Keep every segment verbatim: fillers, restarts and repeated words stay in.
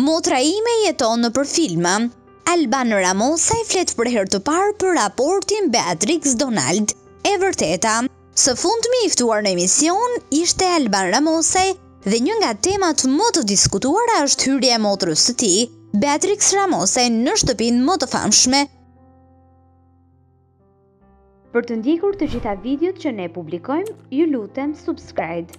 Motra ime jeton nëpër filma. Alban Ramosaj flet për herë të parë për raportin Beatrix Donald. E vërteta, së fundmi i ftuar në emision ishte Alban Ramosaj dhe një nga temat më të diskutuara është hyrja e motrës së tij, Beatrix Ramosaj, në shtëpinë më të famshme. Për të ndjekur të gjitha videot që ne publikojmë, ju lutem subscribe.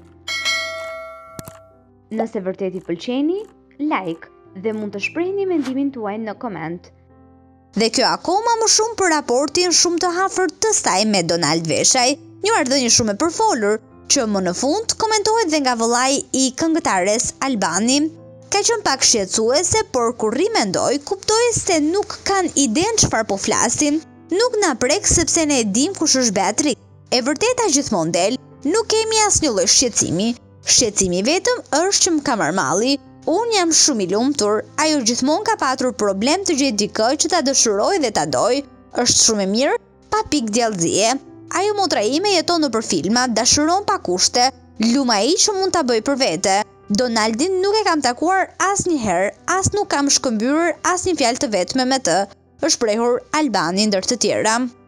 Nëse vërtet i pëlqeni, like dhe mund të shprehni mendimin tuaj në koment. Dhe kjo akoma më shumë për raportin shumë të afërt të saj me Donald Veshaj, një marrëdhënie shumë e përfolur, që më në fund komentohet dhe nga vëllai i këngëtares Albani. Ka qenë pak shqetësuese, por kur ri mendoj, kuptoj se nuk kanë idenë çfarë po flasin. Nuk na prek sepse ne e dim kush është Beatrix. E vërteta gjithmonë del, nuk kemi asnjë lloj shqetësimi. Shqetësimi vetëm është që më ka marrë malli. Unë jam shumë i lumtur, ajo gjithmonë ka patur problem të gjetë dikë që ta dëshiroj dhe ta doj. Është shumë e mirë, pa pikë djallëzie. Ajo motra ime jeton nëpër filma, dashuron pa kushte, luma ai që mund ta bëj për vete. Donaldin nuk e kam takuar asnjëherë, as nuk kam shkëmbyer asnjë fjalë të vetme me të, është shprehur Albani ndër të tjera.